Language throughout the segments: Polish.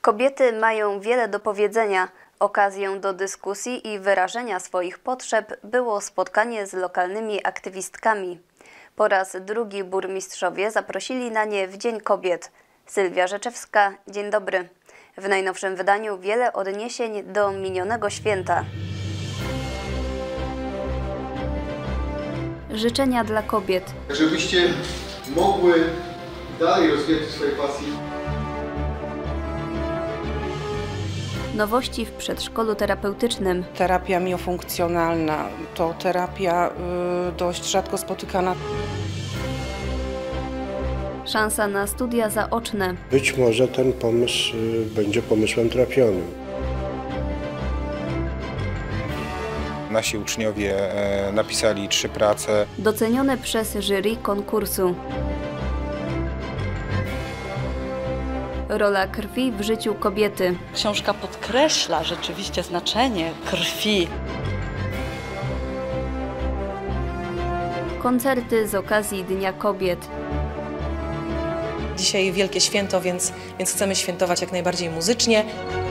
Kobiety mają wiele do powiedzenia. Okazją do dyskusji i wyrażenia swoich potrzeb było spotkanie z lokalnymi aktywistkami. Po raz drugi burmistrzowie zaprosili na nie w Dzień Kobiet. Sylwia Rzeczewska, dzień dobry. W najnowszym wydaniu wiele odniesień do minionego święta. Życzenia dla kobiet. Żebyście mogły dalej rozwijać swoje pasje. Nowości w przedszkolu terapeutycznym. Terapia miofunkcjonalna to terapia dość rzadko spotykana. Szansa na studia zaoczne. Być może ten pomysł będzie pomysłem trafionym. Nasi uczniowie napisali 3 prace. Docenione przez jury konkursu. Rola krwi w życiu kobiety. Książka podkreśla rzeczywiście znaczenie krwi. Koncerty z okazji Dnia Kobiet. Dzisiaj wielkie święto, więc chcemy świętować jak najbardziej muzycznie.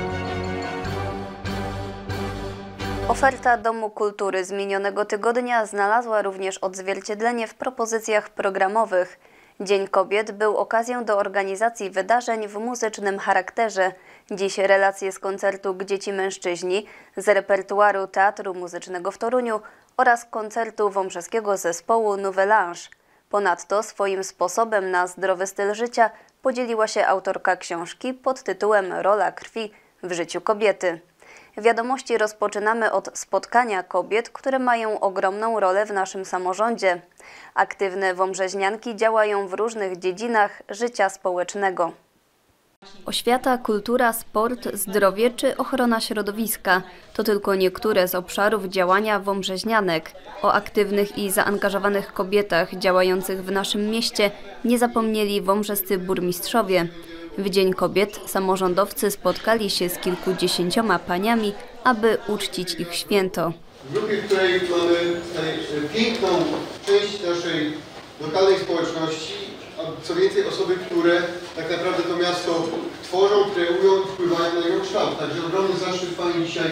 Oferta Domu Kultury z minionego tygodnia znalazła również odzwierciedlenie w propozycjach programowych. Dzień Kobiet był okazją do organizacji wydarzeń w muzycznym charakterze. Dziś relacje z koncertu Gdzie ci mężczyźni, z repertuaru Teatru Muzycznego w Toruniu oraz koncertu wąbrzeskiego zespołu Nouvelle Ange. Ponadto swoim sposobem na zdrowy styl życia podzieliła się autorka książki pod tytułem Rola krwi w życiu kobiety. Wiadomości rozpoczynamy od spotkania kobiet, które mają ogromną rolę w naszym samorządzie. Aktywne wąbrzeźnianki działają w różnych dziedzinach życia społecznego. Oświata, kultura, sport, zdrowie czy ochrona środowiska to tylko niektóre z obszarów działania wąbrzeźnianek. O aktywnych i zaangażowanych kobietach działających w naszym mieście nie zapomnieli wąbrzescy burmistrzowie. W Dzień Kobiet samorządowcy spotkali się z kilkudziesięcioma paniami, aby uczcić ich święto. W grupie, w której mamy piękną część naszej lokalnej społeczności, a co więcej osoby, które tak naprawdę to miasto tworzą, kreują i wpływają na jego kształt. Także ogromny zaszczyt Pani dzisiaj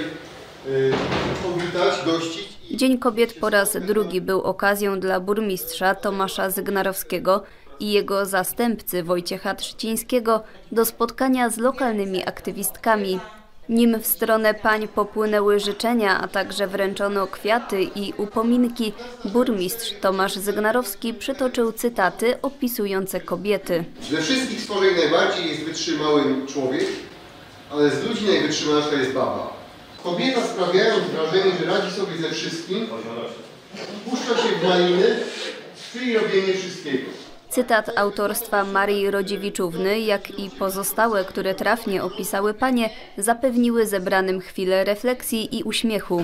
powitać, gościć. Dzień Kobiet po raz drugi był okazją dla burmistrza Tomasza Zygnarowskiego i jego zastępcy Wojciecha Trzcińskiego do spotkania z lokalnymi aktywistkami. Nim w stronę pań popłynęły życzenia, a także wręczono kwiaty i upominki, burmistrz Tomasz Zygnarowski przytoczył cytaty opisujące kobiety. Ze wszystkich stworzeń najbardziej jest wytrzymały człowiek, ale z ludzi najwytrzymalsza jest baba. Kobieta, sprawiając wrażenie, że radzi sobie ze wszystkim, puszcza się w maliny, czyli robienie wszystkiego. Cytat autorstwa Marii Rodziewiczówny, jak i pozostałe, które trafnie opisały panie, zapewniły zebranym chwilę refleksji i uśmiechu.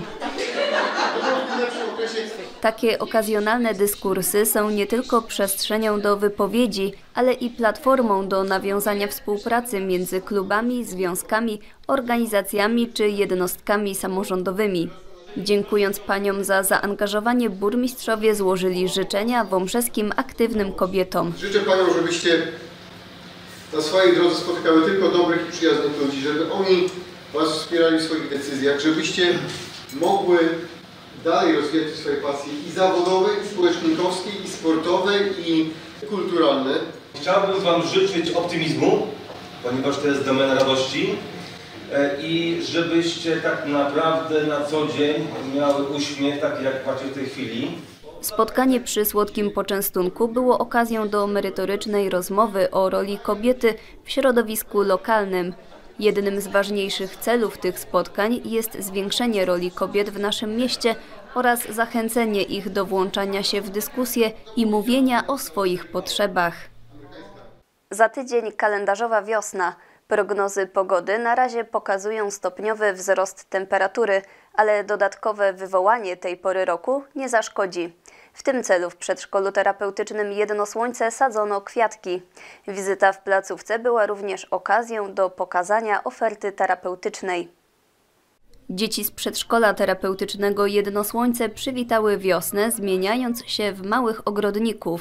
Takie okazjonalne dyskursy są nie tylko przestrzenią do wypowiedzi, ale i platformą do nawiązania współpracy między klubami, związkami, organizacjami czy jednostkami samorządowymi. Dziękując paniom za zaangażowanie, burmistrzowie złożyli życzenia wąbrzeskim aktywnym kobietom. Życzę paniom, żebyście na swojej drodze spotykały tylko dobrych i przyjaznych ludzi, żeby oni was wspierali w swoich decyzjach, żebyście mogły dalej rozwijać swoje pasje i zawodowe, i społecznikowskie, i sportowe, i kulturalne. Chciałbym wam życzyć optymizmu, ponieważ to jest domena radości. I żebyście tak naprawdę na co dzień miały uśmiech, taki jak macie w tej chwili. Spotkanie przy słodkim poczęstunku było okazją do merytorycznej rozmowy o roli kobiety w środowisku lokalnym. Jednym z ważniejszych celów tych spotkań jest zwiększenie roli kobiet w naszym mieście oraz zachęcenie ich do włączania się w dyskusję i mówienia o swoich potrzebach. Za tydzień kalendarzowa wiosna. Prognozy pogody na razie pokazują stopniowy wzrost temperatury, ale dodatkowe wywołanie tej pory roku nie zaszkodzi. W tym celu w przedszkolu terapeutycznym Jedno Słońce sadzono kwiatki. Wizyta w placówce była również okazją do pokazania oferty terapeutycznej. Dzieci z przedszkola terapeutycznego Jedno Słońce przywitały wiosnę, zmieniając się w małych ogrodników.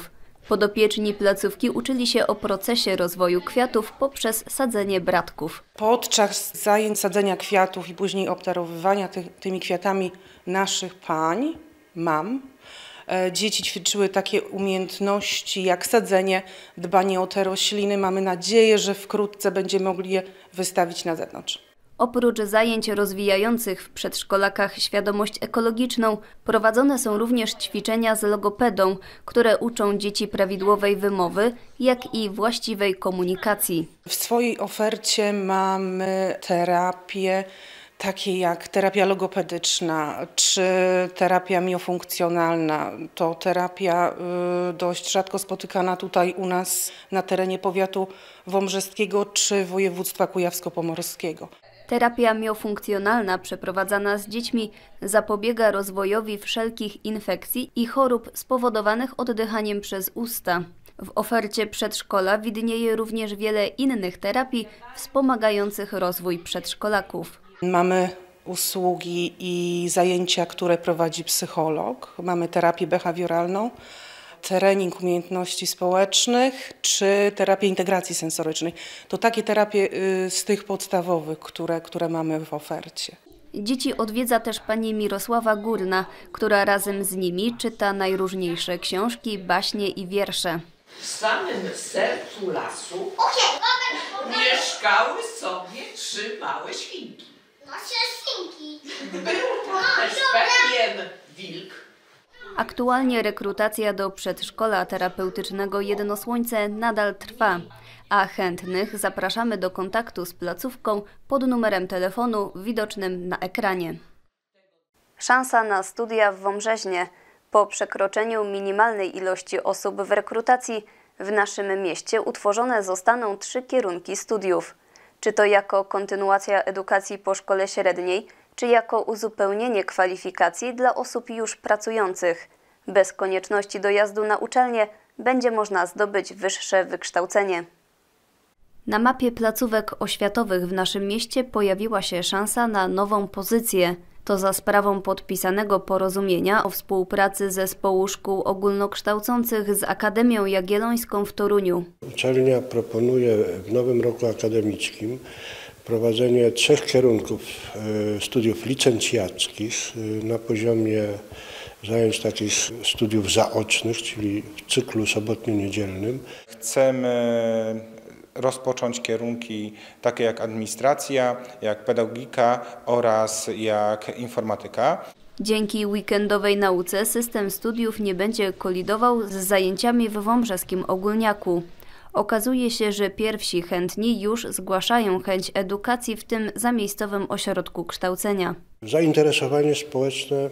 Podopieczni placówki uczyli się o procesie rozwoju kwiatów poprzez sadzenie bratków. Podczas zajęć sadzenia kwiatów i później obdarowywania tymi kwiatami naszych pań, mam, dzieci ćwiczyły takie umiejętności jak sadzenie, dbanie o te rośliny. Mamy nadzieję, że wkrótce będziemy mogli je wystawić na zewnątrz. Oprócz zajęć rozwijających w przedszkolakach świadomość ekologiczną, prowadzone są również ćwiczenia z logopedą, które uczą dzieci prawidłowej wymowy, jak i właściwej komunikacji. W swojej ofercie mamy terapie takie jak terapia logopedyczna czy terapia miofunkcjonalna. To terapia dość rzadko spotykana tutaj u nas na terenie powiatu wąbrzeskiego czy województwa kujawsko-pomorskiego. Terapia miofunkcjonalna przeprowadzana z dziećmi zapobiega rozwojowi wszelkich infekcji i chorób spowodowanych oddychaniem przez usta. W ofercie przedszkola widnieje również wiele innych terapii wspomagających rozwój przedszkolaków. Mamy usługi i zajęcia, które prowadzi psycholog. Mamy terapię behawioralną, trening umiejętności społecznych czy terapię integracji sensorycznej. To takie terapie z tych podstawowych, które mamy w ofercie. Dzieci odwiedza też pani Mirosława Górna, która razem z nimi czyta najróżniejsze książki, baśnie i wiersze. W samym sercu lasu mieszkały sobie 3 małe świnki. Był tam też pewien wilk. Aktualnie rekrutacja do przedszkola terapeutycznego Jedno Słońce nadal trwa, a chętnych zapraszamy do kontaktu z placówką pod numerem telefonu widocznym na ekranie. Szansa na studia w Wąbrzeźnie. Po przekroczeniu minimalnej ilości osób w rekrutacji w naszym mieście utworzone zostaną 3 kierunki studiów. Czy to jako kontynuacja edukacji po szkole średniej, czy jako uzupełnienie kwalifikacji dla osób już pracujących. Bez konieczności dojazdu na uczelnię będzie można zdobyć wyższe wykształcenie. Na mapie placówek oświatowych w naszym mieście pojawiła się szansa na nową pozycję. To za sprawą podpisanego porozumienia o współpracy Zespołu Szkół Ogólnokształcących z Akademią Jagiellońską w Toruniu. Uczelnia proponuje w nowym roku akademickim prowadzenie 3 kierunków studiów licencjackich na poziomie zajęć takich studiów zaocznych, czyli w cyklu sobotnio-niedzielnym. Chcemy rozpocząć kierunki takie jak administracja, jak pedagogika oraz jak informatyka. Dzięki weekendowej nauce system studiów nie będzie kolidował z zajęciami w wąbrzeskim Ogólniaku. Okazuje się, że pierwsi chętni już zgłaszają chęć edukacji w tym zamiejscowym ośrodku kształcenia. Zainteresowanie społeczne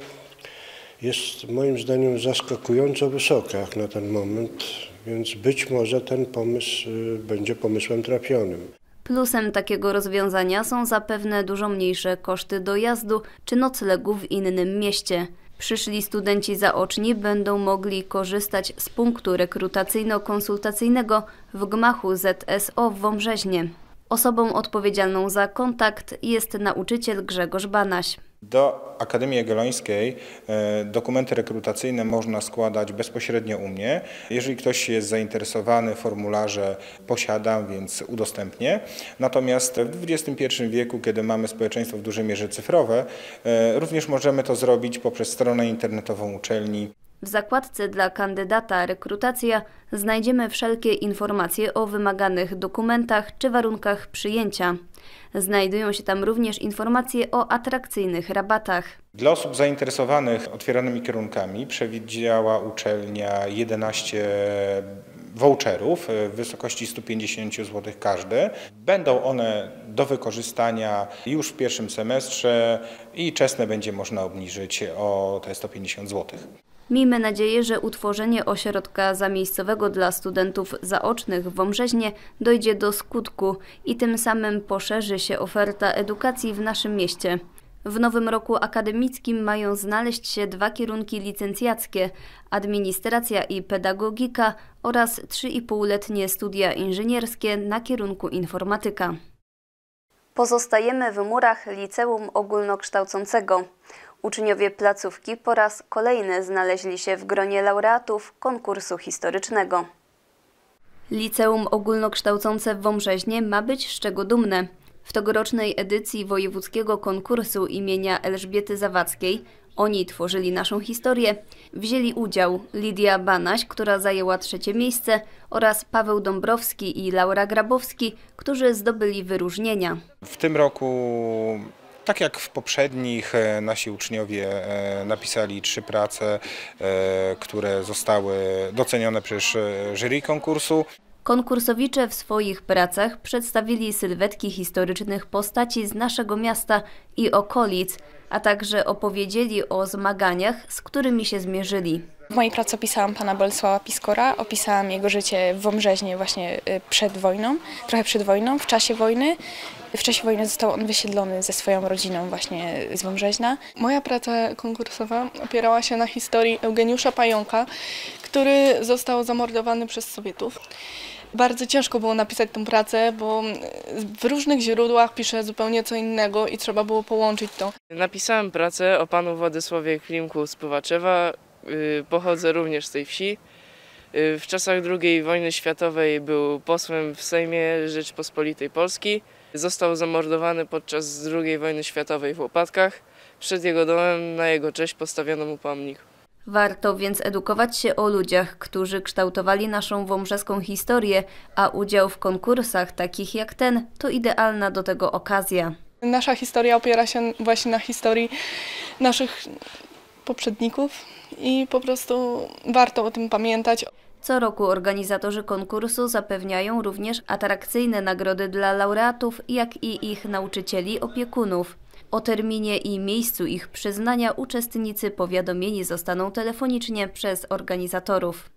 jest moim zdaniem zaskakująco wysokie jak na ten moment, więc być może ten pomysł będzie pomysłem trafionym. Plusem takiego rozwiązania są zapewne dużo mniejsze koszty dojazdu czy noclegu w innym mieście. Przyszli studenci zaoczni będą mogli korzystać z punktu rekrutacyjno-konsultacyjnego w gmachu ZSO w Wąbrzeźnie. Osobą odpowiedzialną za kontakt jest nauczyciel Grzegorz Banaś. Do Akademii Jagiellońskiej dokumenty rekrutacyjne można składać bezpośrednio u mnie. Jeżeli ktoś jest zainteresowany, formularze posiadam, więc udostępnię. Natomiast w XXI wieku, kiedy mamy społeczeństwo w dużej mierze cyfrowe, również możemy to zrobić poprzez stronę internetową uczelni. W zakładce dla kandydata rekrutacja znajdziemy wszelkie informacje o wymaganych dokumentach czy warunkach przyjęcia. Znajdują się tam również informacje o atrakcyjnych rabatach. Dla osób zainteresowanych otwieranymi kierunkami przewidziała uczelnia 11 voucherów w wysokości 150 zł każdy. Będą one do wykorzystania już w pierwszym semestrze i czesne będzie można obniżyć o te 150 zł. Miejmy nadzieję, że utworzenie ośrodka zamiejscowego dla studentów zaocznych w Wąbrzeźnie dojdzie do skutku i tym samym poszerzy się oferta edukacji w naszym mieście. W nowym roku akademickim mają znaleźć się 2 kierunki licencjackie – administracja i pedagogika oraz 3,5-letnie studia inżynierskie na kierunku informatyka. Pozostajemy w murach Liceum Ogólnokształcącego. Uczniowie placówki po raz kolejny znaleźli się w gronie laureatów konkursu historycznego. Liceum ogólnokształcące w Wąbrzeźnie ma być z czego dumne. W tegorocznej edycji wojewódzkiego konkursu imienia Elżbiety Zawadzkiej Oni tworzyli naszą historię. Wzięli udział Lidia Banaś, która zajęła 3. miejsce, oraz Paweł Dąbrowski i Laura Grabowski, którzy zdobyli wyróżnienia. W tym roku, tak jak w poprzednich, nasi uczniowie napisali 3 prace, które zostały docenione przez jury konkursu. Konkursowicze w swoich pracach przedstawili sylwetki historycznych postaci z naszego miasta i okolic, a także opowiedzieli o zmaganiach, z którymi się zmierzyli. W mojej pracy opisałam pana Bolesława Piskora, opisałam jego życie w Wąbrzeźnie właśnie przed wojną, trochę przed wojną, w czasie wojny. W czasie wojny został on wysiedlony ze swoją rodziną właśnie z Wąbrzeźna. Moja praca konkursowa opierała się na historii Eugeniusza Pająka, który został zamordowany przez Sowietów. Bardzo ciężko było napisać tę pracę, bo w różnych źródłach pisze zupełnie co innego i trzeba było połączyć to. Napisałem pracę o panu Władysławie Klimku z Puwaczewa. Pochodzę również z tej wsi. W czasach II wojny światowej był posłem w Sejmie Rzeczypospolitej Polskiej. Został zamordowany podczas II wojny światowej w Łopatkach. Przed jego domem na jego cześć postawiono mu pomnik. Warto więc edukować się o ludziach, którzy kształtowali naszą wąbrzeską historię, a udział w konkursach takich jak ten to idealna do tego okazja. Nasza historia opiera się właśnie na historii naszych poprzedników i po prostu warto o tym pamiętać. Co roku organizatorzy konkursu zapewniają również atrakcyjne nagrody dla laureatów, jak i ich nauczycieli, opiekunów. O terminie i miejscu ich przyznania uczestnicy powiadomieni zostaną telefonicznie przez organizatorów.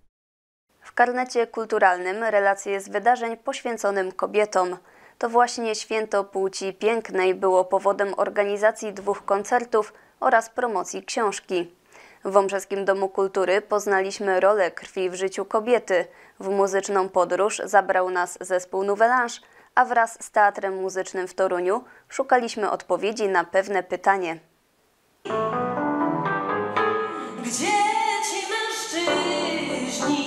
W karnecie kulturalnym relacje z wydarzeń poświęconym kobietom. To właśnie Święto Płci Pięknej było powodem organizacji 2 koncertów oraz promocji książki. W Wąbrzeskim Domu Kultury poznaliśmy rolę krwi w życiu kobiety. W muzyczną podróż zabrał nas zespół Nouvelange, a wraz z Teatrem Muzycznym w Toruniu szukaliśmy odpowiedzi na pewne pytanie. Gdzie ci mężczyźni?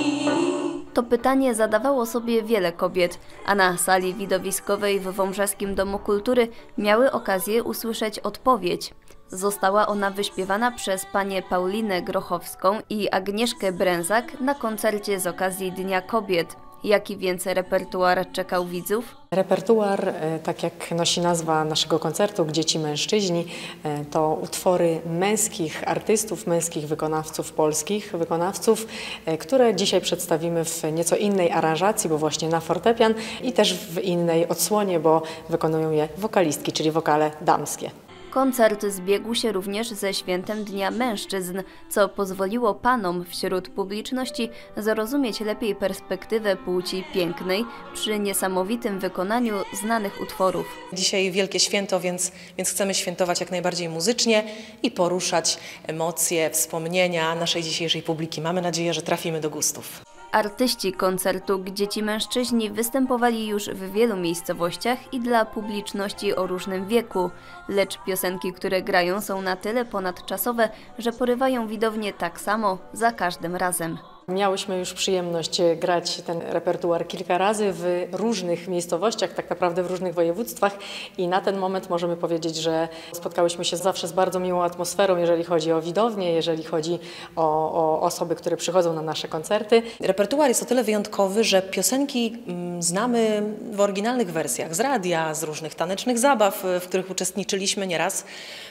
To pytanie zadawało sobie wiele kobiet, a na sali widowiskowej w Wąbrzeskim Domu Kultury miały okazję usłyszeć odpowiedź. Została ona wyśpiewana przez panię Paulinę Grochowską i Agnieszkę Bręzak na koncercie z okazji Dnia Kobiet. Jaki więc repertuar czekał widzów? Repertuar, tak jak nosi nazwa naszego koncertu, Gdzie ci mężczyźni, to utwory męskich artystów, męskich wykonawców, polskich wykonawców, które dzisiaj przedstawimy w nieco innej aranżacji, bo właśnie na fortepian i też w innej odsłonie, bo wykonują je wokalistki, czyli wokale damskie. Koncert zbiegł się również ze świętem Dnia Mężczyzn, co pozwoliło panom wśród publiczności zrozumieć lepiej perspektywę płci pięknej przy niesamowitym wykonaniu znanych utworów. Dzisiaj wielkie święto, więc chcemy świętować jak najbardziej muzycznie i poruszać emocje, wspomnienia naszej dzisiejszej publiki. Mamy nadzieję, że trafimy do gustów. Artyści koncertu Gdzie ci mężczyźni występowali już w wielu miejscowościach i dla publiczności o różnym wieku, lecz piosenki, które grają, są na tyle ponadczasowe, że porywają widownię tak samo za każdym razem. Miałyśmy już przyjemność grać ten repertuar kilka razy w różnych miejscowościach, tak naprawdę w różnych województwach i na ten moment możemy powiedzieć, że spotkałyśmy się zawsze z bardzo miłą atmosferą, jeżeli chodzi o widownię, jeżeli chodzi o osoby, które przychodzą na nasze koncerty. Repertuar jest o tyle wyjątkowy, że piosenki znamy w oryginalnych wersjach z radia, z różnych tanecznych zabaw, w których uczestniczyliśmy nieraz,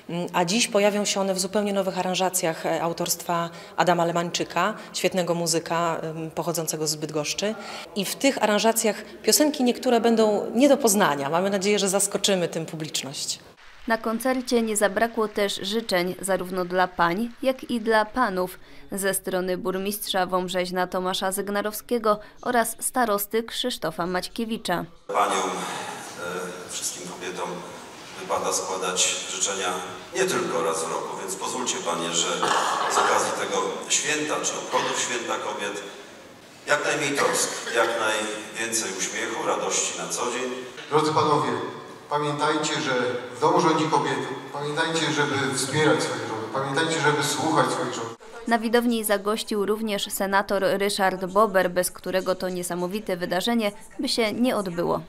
a dziś pojawią się one w zupełnie nowych aranżacjach autorstwa Adama Lemańczyka, świetnego muzyka pochodzącego z Bydgoszczy. I w tych aranżacjach piosenki niektóre będą nie do poznania. Mamy nadzieję, że zaskoczymy tym publiczność. Na koncercie nie zabrakło też życzeń zarówno dla pań, jak i dla panów ze strony burmistrza Wąbrzeźna Tomasza Zygnarowskiego oraz starosty Krzysztofa Maćkiewicza. Paniom, wszystkim kobietom wypada składać życzenia nie tylko raz w roku, więc pozwólcie Panie, że z okazji tego święta, czy obchodów Święta Kobiet, jak najmniej trosk, jak najwięcej uśmiechu, radości na co dzień. Drodzy Panowie, Pamiętajcie, że w domu rządzi kobiety. Pamiętajcie, żeby wspierać swoje żony. Pamiętajcie, żeby słuchać swoich żon. Na widowni zagościł również senator Ryszard Bober, bez którego to niesamowite wydarzenie by się nie odbyło.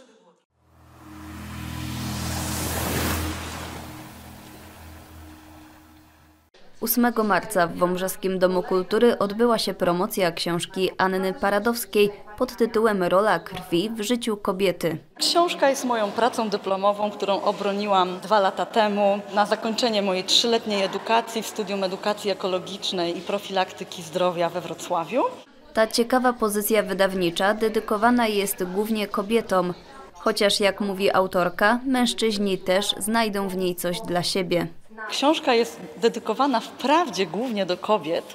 Ósmego marca w Wąbrzeskim Domu Kultury odbyła się promocja książki Anny Paradowskiej pod tytułem Rola krwi w życiu kobiety. Książka jest moją pracą dyplomową, którą obroniłam 2 lata temu na zakończenie mojej 3-letniej edukacji w Studium Edukacji Ekologicznej i Profilaktyki Zdrowia we Wrocławiu. Ta ciekawa pozycja wydawnicza dedykowana jest głównie kobietom, chociaż jak mówi autorka, mężczyźni też znajdą w niej coś dla siebie. Książka jest dedykowana wprawdzie głównie do kobiet,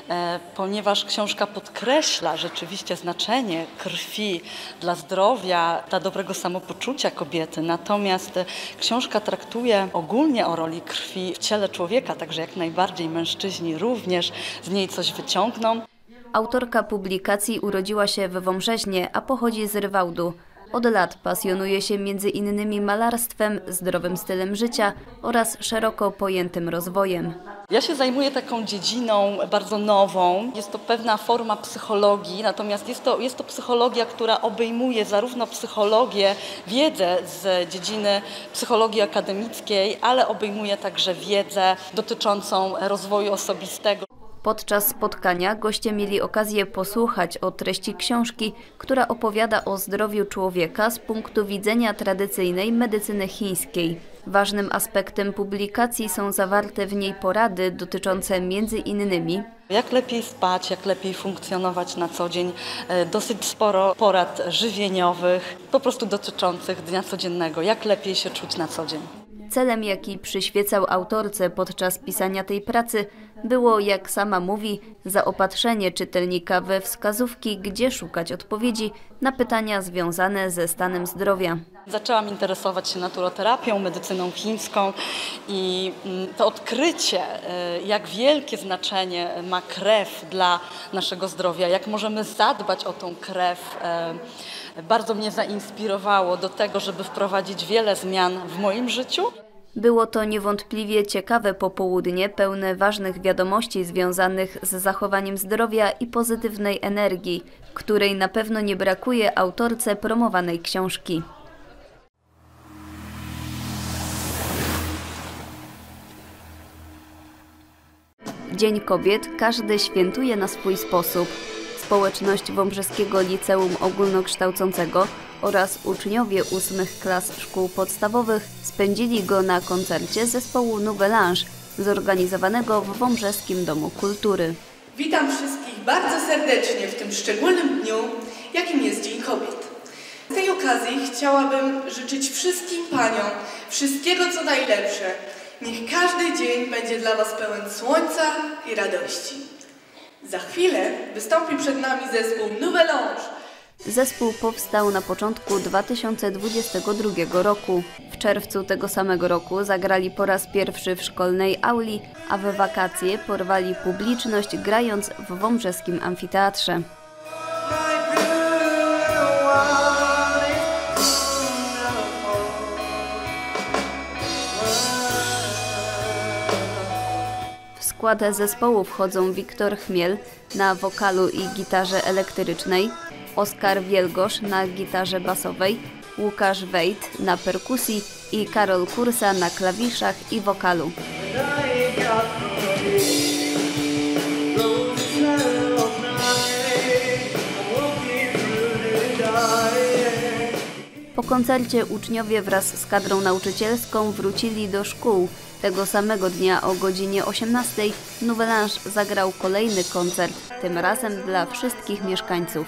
ponieważ książka podkreśla rzeczywiście znaczenie krwi dla zdrowia, dla dobrego samopoczucia kobiety. Natomiast książka traktuje ogólnie o roli krwi w ciele człowieka, także jak najbardziej mężczyźni również z niej coś wyciągną. Autorka publikacji urodziła się we Wąbrzeźnie, a pochodzi z Rywałdu. Od lat pasjonuje się między innymi malarstwem, zdrowym stylem życia oraz szeroko pojętym rozwojem. Ja się zajmuję taką dziedziną bardzo nową. Jest to pewna forma psychologii, natomiast jest to psychologia, która obejmuje zarówno psychologię, wiedzę z dziedziny psychologii akademickiej, ale obejmuje także wiedzę dotyczącą rozwoju osobistego. Podczas spotkania goście mieli okazję posłuchać o treści książki, która opowiada o zdrowiu człowieka z punktu widzenia tradycyjnej medycyny chińskiej. Ważnym aspektem publikacji są zawarte w niej porady dotyczące m.in. jak lepiej spać, jak lepiej funkcjonować na co dzień, dosyć sporo porad żywieniowych, po prostu dotyczących dnia codziennego, jak lepiej się czuć na co dzień. Celem, jaki przyświecał autorce podczas pisania tej pracy, było, jak sama mówi, zaopatrzenie czytelnika we wskazówki, gdzie szukać odpowiedzi na pytania związane ze stanem zdrowia. Zaczęłam interesować się naturoterapią, medycyną chińską i to odkrycie, jak wielkie znaczenie ma krew dla naszego zdrowia, jak możemy zadbać o tą krew, bardzo mnie zainspirowało do tego, żeby wprowadzić wiele zmian w moim życiu. Było to niewątpliwie ciekawe popołudnie, pełne ważnych wiadomości związanych z zachowaniem zdrowia i pozytywnej energii, której na pewno nie brakuje autorce promowanej książki. Dzień Kobiet każdy świętuje na swój sposób. Społeczność Wąbrzeskiego Liceum Ogólnokształcącego oraz uczniowie 8 klas szkół podstawowych spędzili go na koncercie zespołu Nouvelange zorganizowanego w Wąbrzeskim Domu Kultury. Witam wszystkich bardzo serdecznie w tym szczególnym dniu, jakim jest Dzień Kobiet. Z tej okazji chciałabym życzyć wszystkim paniom wszystkiego co najlepsze. Niech każdy dzień będzie dla was pełen słońca i radości. Za chwilę wystąpi przed nami zespół Nouvelange. Zespół powstał na początku 2022 roku. W czerwcu tego samego roku zagrali po raz pierwszy w szkolnej auli, a we wakacje porwali publiczność grając w Wąbrzeskim Amfiteatrze. W skład zespołu wchodzą Wiktor Chmiel na wokalu i gitarze elektrycznej, Oskar Wielgosz na gitarze basowej, Łukasz Wejt na perkusji i Karol Kursa na klawiszach i wokalu. Po koncercie uczniowie wraz z kadrą nauczycielską wrócili do szkół. Tego samego dnia o godzinie 18 Nouvelange zagrał kolejny koncert, tym razem dla wszystkich mieszkańców.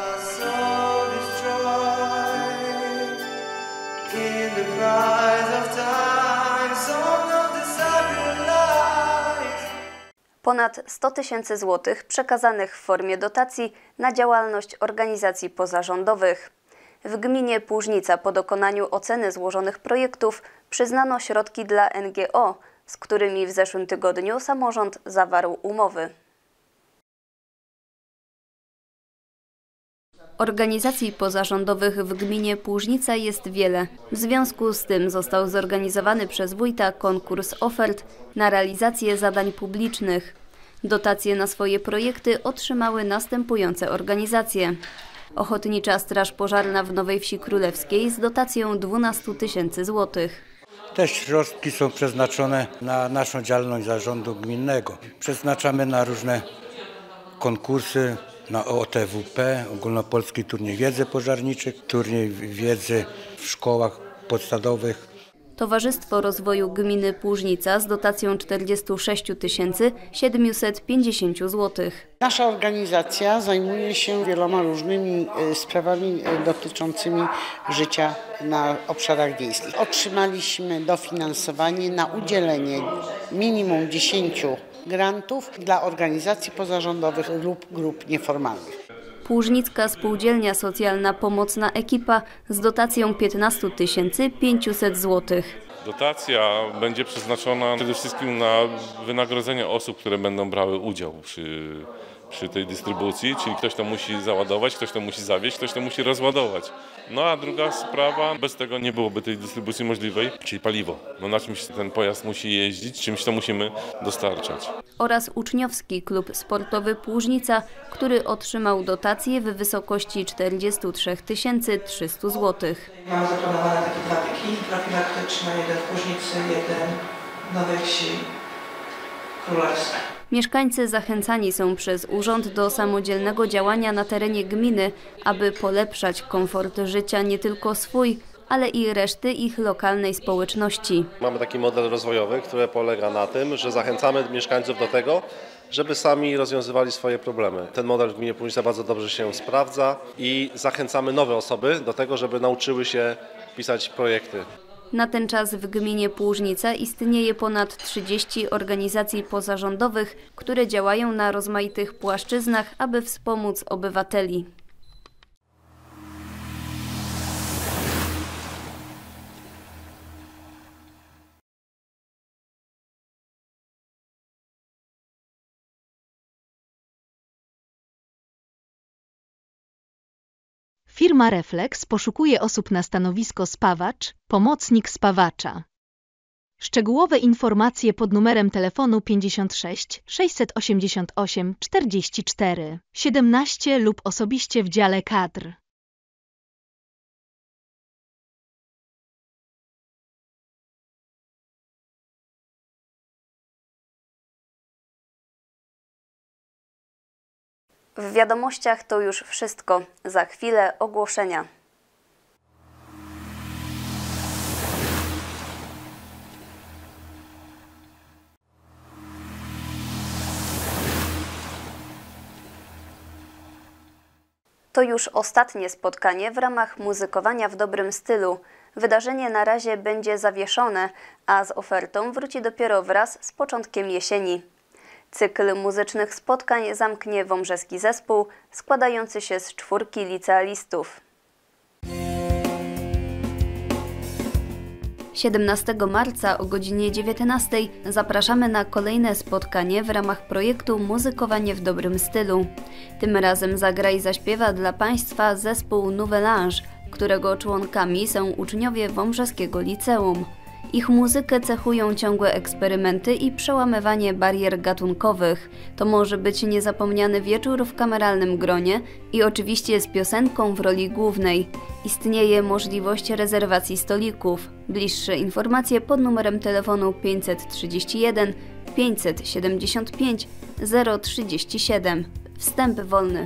Ponad 100 000 złotych przekazanych w formie dotacji na działalność organizacji pozarządowych. W gminie Płużnica po dokonaniu oceny złożonych projektów przyznano środki dla NGO, z którymi w zeszłym tygodniu samorząd zawarł umowy. Organizacji pozarządowych w gminie Płużnica jest wiele. W związku z tym został zorganizowany przez wójta konkurs ofert na realizację zadań publicznych. Dotacje na swoje projekty otrzymały następujące organizacje. Ochotnicza Straż Pożarna w Nowej Wsi Królewskiej z dotacją 12 000 złotych. Te środki są przeznaczone na naszą działalność zarządu gminnego. Przeznaczamy na różne konkursy, na OTWP, Ogólnopolski Turniej Wiedzy Pożarniczej, Turniej Wiedzy w szkołach podstawowych. Towarzystwo Rozwoju Gminy Płużnica z dotacją 46 750 zł. Nasza organizacja zajmuje się wieloma różnymi sprawami dotyczącymi życia na obszarach wiejskich. Otrzymaliśmy dofinansowanie na udzielenie minimum 10 grantów dla organizacji pozarządowych lub grup nieformalnych. Płużnicka Spółdzielnia Socjalna Pomocna Ekipa z dotacją 15 500 zł. Dotacja będzie przeznaczona przede wszystkim na wynagrodzenie osób, które będą brały udział przy tej dystrybucji, czyli ktoś to musi załadować, ktoś to musi zawieźć, ktoś to musi rozładować. No a druga sprawa, bez tego nie byłoby tej dystrybucji możliwej, czyli paliwo. No na czymś ten pojazd musi jeździć, czymś to musimy dostarczać. Oraz uczniowski klub sportowy Płużnica, który otrzymał dotację w wysokości 43 300 zł. Mam zaplanowane takie 2 piki profilaktyczne, jeden w Płużnicy, jeden w Nowej Wsi Królewskiej. Mieszkańcy zachęcani są przez urząd do samodzielnego działania na terenie gminy, aby polepszać komfort życia nie tylko swój, ale i reszty ich lokalnej społeczności. Mamy taki model rozwojowy, który polega na tym, że zachęcamy mieszkańców do tego, żeby sami rozwiązywali swoje problemy. Ten model w gminie Płużnica bardzo dobrze się sprawdza i zachęcamy nowe osoby do tego, żeby nauczyły się pisać projekty. Na ten czas w gminie Płużnica istnieje ponad 30 organizacji pozarządowych, które działają na rozmaitych płaszczyznach, aby wspomóc obywateli. Firma Reflex poszukuje osób na stanowisko spawacz, pomocnik spawacza. Szczegółowe informacje pod numerem telefonu 56 688 44 17 lub osobiście w dziale kadr. W wiadomościach to już wszystko. Za chwilę ogłoszenia. To już ostatnie spotkanie w ramach muzykowania w dobrym stylu. Wydarzenie na razie będzie zawieszone, a z ofertą wróci dopiero wraz z początkiem jesieni. Cykl muzycznych spotkań zamknie wąbrzeski zespół składający się z 4 licealistów. 17 marca o godzinie 19 zapraszamy na kolejne spotkanie w ramach projektu Muzykowanie w dobrym stylu. Tym razem zagra i zaśpiewa dla Państwa zespół Nouvelange, którego członkami są uczniowie wąbrzeskiego liceum. Ich muzykę cechują ciągłe eksperymenty i przełamywanie barier gatunkowych. To może być niezapomniany wieczór w kameralnym gronie i oczywiście z piosenką w roli głównej. Istnieje możliwość rezerwacji stolików. Bliższe informacje pod numerem telefonu 531 575 037. Wstęp wolny.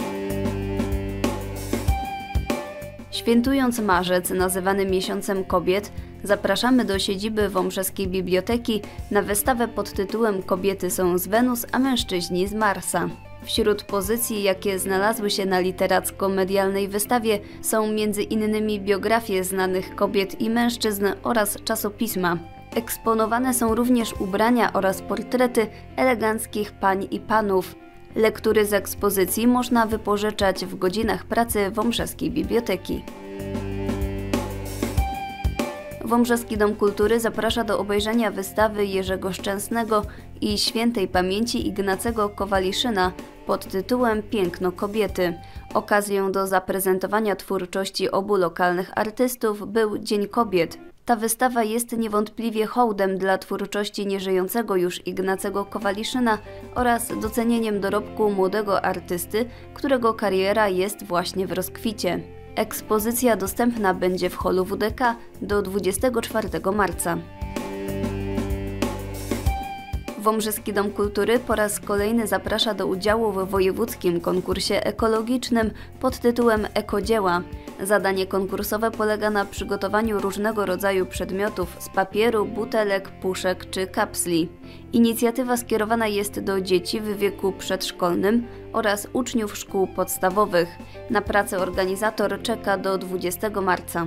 Świętując marzec, nazywany miesiącem kobiet, zapraszamy do siedziby Wąbrzeskiej Biblioteki na wystawę pod tytułem Kobiety są z Wenus, a mężczyźni z Marsa. Wśród pozycji, jakie znalazły się na literacko-medialnej wystawie, są m.in. biografie znanych kobiet i mężczyzn oraz czasopisma. Eksponowane są również ubrania oraz portrety eleganckich pań i panów. Lektury z ekspozycji można wypożyczać w godzinach pracy Wąbrzeskiej Biblioteki. Wąbrzeski Dom Kultury zaprasza do obejrzenia wystawy Jerzego Szczęsnego i świętej pamięci Ignacego Kowaliszyna pod tytułem Piękno kobiety. Okazją do zaprezentowania twórczości obu lokalnych artystów był Dzień Kobiet. Ta wystawa jest niewątpliwie hołdem dla twórczości nieżyjącego już Ignacego Kowaliszyna oraz docenieniem dorobku młodego artysty, którego kariera jest właśnie w rozkwicie. Ekspozycja dostępna będzie w holu WDK do 24 marca. Wąbrzeski Dom Kultury po raz kolejny zaprasza do udziału w wojewódzkim konkursie ekologicznym pod tytułem Ekodzieła. Zadanie konkursowe polega na przygotowaniu różnego rodzaju przedmiotów z papieru, butelek, puszek czy kapsli. Inicjatywa skierowana jest do dzieci w wieku przedszkolnym oraz uczniów szkół podstawowych. Na pracę organizator czeka do 20 marca.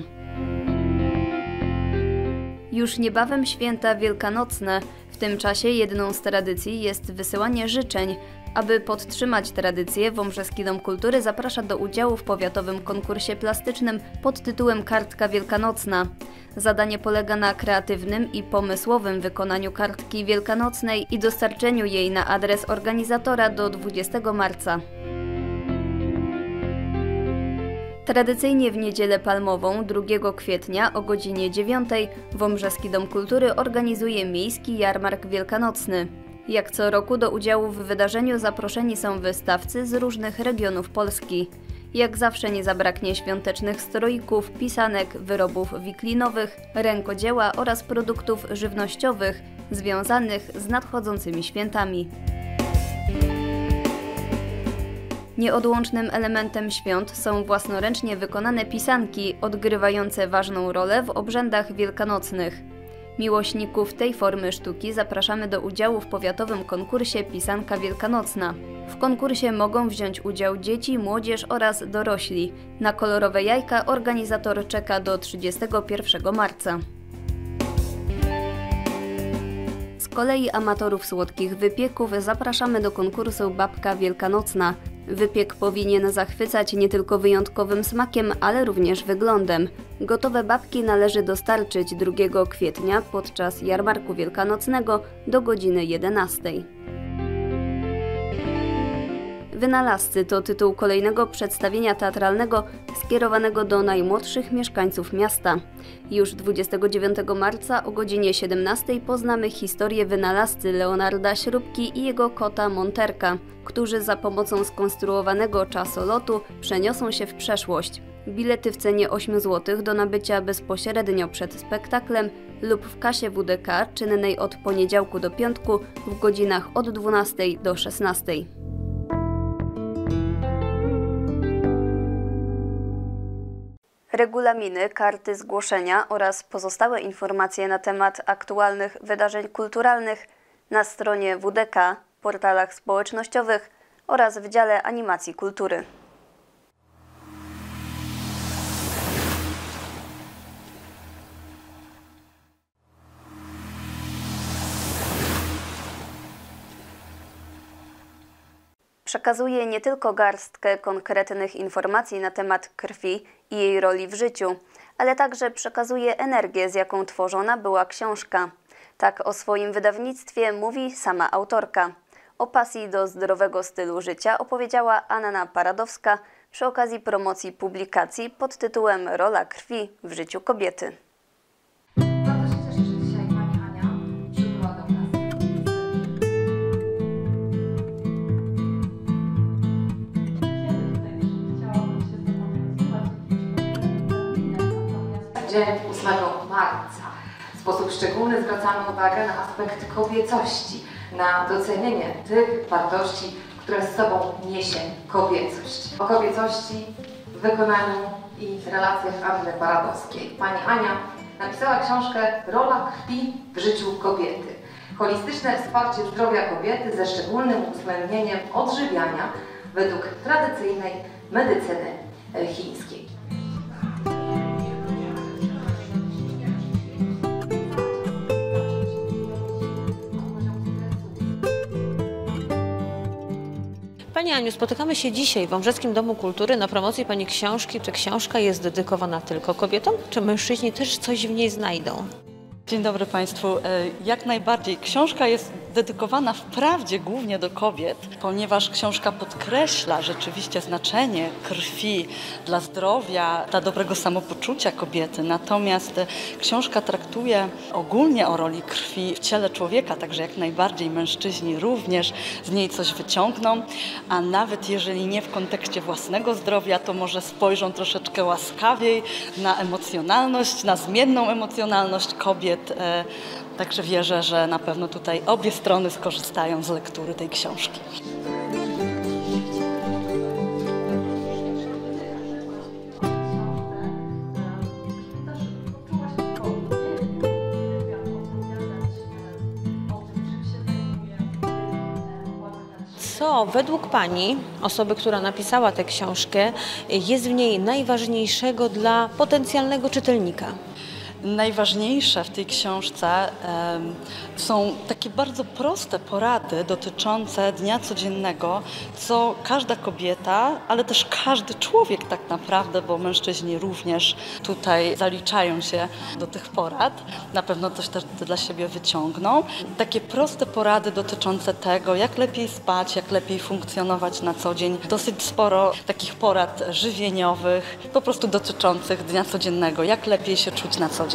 Już niebawem święta wielkanocne. W tym czasie jedną z tradycji jest wysyłanie życzeń. Aby podtrzymać tradycję, Wąbrzeski Dom Kultury zaprasza do udziału w powiatowym konkursie plastycznym pod tytułem Kartka Wielkanocna. Zadanie polega na kreatywnym i pomysłowym wykonaniu kartki wielkanocnej i dostarczeniu jej na adres organizatora do 20 marca. Tradycyjnie w Niedzielę Palmową 2 kwietnia o godzinie 9 Wąbrzeski Dom Kultury organizuje miejski jarmark wielkanocny. Jak co roku do udziału w wydarzeniu zaproszeni są wystawcy z różnych regionów Polski. Jak zawsze nie zabraknie świątecznych stroików, pisanek, wyrobów wiklinowych, rękodzieła oraz produktów żywnościowych związanych z nadchodzącymi świętami. Nieodłącznym elementem świąt są własnoręcznie wykonane pisanki odgrywające ważną rolę w obrzędach wielkanocnych. Miłośników tej formy sztuki zapraszamy do udziału w powiatowym konkursie Pisanka Wielkanocna. W konkursie mogą wziąć udział dzieci, młodzież oraz dorośli. Na kolorowe jajka organizator czeka do 31 marca. Z kolei amatorów słodkich wypieków zapraszamy do konkursu Babka Wielkanocna. Wypiek powinien zachwycać nie tylko wyjątkowym smakiem, ale również wyglądem. Gotowe babki należy dostarczyć 2 kwietnia podczas jarmarku wielkanocnego do godziny 11. Wynalazcy to tytuł kolejnego przedstawienia teatralnego skierowanego do najmłodszych mieszkańców miasta. Już 29 marca o godzinie 17 poznamy historię wynalazcy Leonarda Śrubki i jego kota Monterka, którzy za pomocą skonstruowanego czasolotu przeniosą się w przeszłość. Bilety w cenie 8 zł do nabycia bezpośrednio przed spektaklem lub w kasie WDK czynnej od poniedziałku do piątku w godzinach od 12 do 16. Regulaminy, karty zgłoszenia oraz pozostałe informacje na temat aktualnych wydarzeń kulturalnych na stronie WDK, portalach społecznościowych oraz w dziale animacji kultury. Przekazuje nie tylko garstkę konkretnych informacji na temat krwi i jej roli w życiu, ale także przekazuje energię, z jaką tworzona była książka. Tak o swoim wydawnictwie mówi sama autorka. O pasji do zdrowego stylu życia opowiedziała Anna Paradowska przy okazji promocji publikacji pod tytułem Rola krwi w życiu kobiety. Dzień 8 marca. W sposób szczególny zwracamy uwagę na aspekt kobiecości, na docenienie tych wartości, które z sobą niesie kobiecość. O kobiecości w wykonaniu i relacjach Anny Paradowskiej. Pani Ania napisała książkę Rola krwi w życiu kobiety. Holistyczne wsparcie zdrowia kobiety ze szczególnym uwzględnieniem odżywiania według tradycyjnej medycyny chińskiej. Pani Aniu, spotykamy się dzisiaj w Wąbrzeskim Domu Kultury na promocji Pani książki. Czy książka jest dedykowana tylko kobietom, czy mężczyźni też coś w niej znajdą? Dzień dobry Państwu. Jak najbardziej. Książka jest dedykowana wprawdzie głównie do kobiet, ponieważ książka podkreśla rzeczywiście znaczenie krwi dla zdrowia, dla dobrego samopoczucia kobiety. Natomiast książka traktuje ogólnie o roli krwi w ciele człowieka, także jak najbardziej mężczyźni również z niej coś wyciągną, a nawet jeżeli nie w kontekście własnego zdrowia, to może spojrzą troszeczkę łaskawiej na emocjonalność, na zmienną emocjonalność kobiet. Także wierzę, że na pewno tutaj obie strony skorzystają z lektury tej książki. Co według Pani, osoby, która napisała tę książkę, jest w niej najważniejszego dla potencjalnego czytelnika? Najważniejsze w tej książce są takie bardzo proste porady dotyczące dnia codziennego, co każda kobieta, ale też każdy człowiek tak naprawdę, bo mężczyźni również tutaj zaliczają się do tych porad, na pewno coś też dla siebie wyciągną. Takie proste porady dotyczące tego, jak lepiej spać, jak lepiej funkcjonować na co dzień. Dosyć sporo takich porad żywieniowych, po prostu dotyczących dnia codziennego, jak lepiej się czuć na co dzień.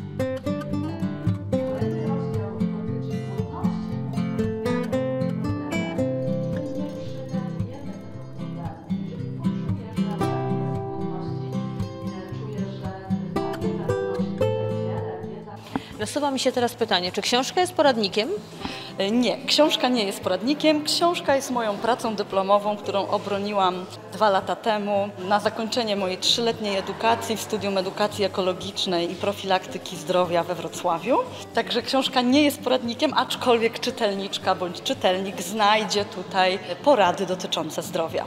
Nasuwa mi się teraz pytanie, czy książka jest poradnikiem? Nie, książka nie jest poradnikiem. Książka jest moją pracą dyplomową, którą obroniłam 2 lata temu na zakończenie mojej 3-letniej edukacji w Studium Edukacji Ekologicznej i Profilaktyki Zdrowia we Wrocławiu. Także książka nie jest poradnikiem, aczkolwiek czytelniczka bądź czytelnik znajdzie tutaj porady dotyczące zdrowia.